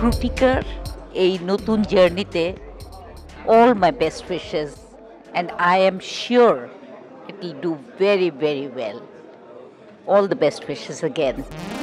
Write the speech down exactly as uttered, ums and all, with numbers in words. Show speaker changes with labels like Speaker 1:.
Speaker 1: ফ্রুটিকার এই নতুন জার্নিতে all my best wishes, and I am sure it will do very, very well. All the best wishes again.